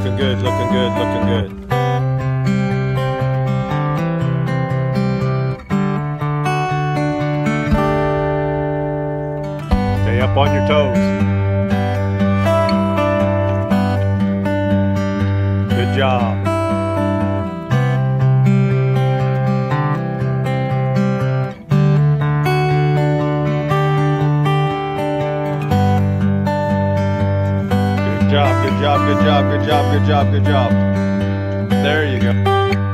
looking good, looking good, looking good. Stay up on your toes. Good job. Good job, good job, good job, good job, good job, good job. There you go.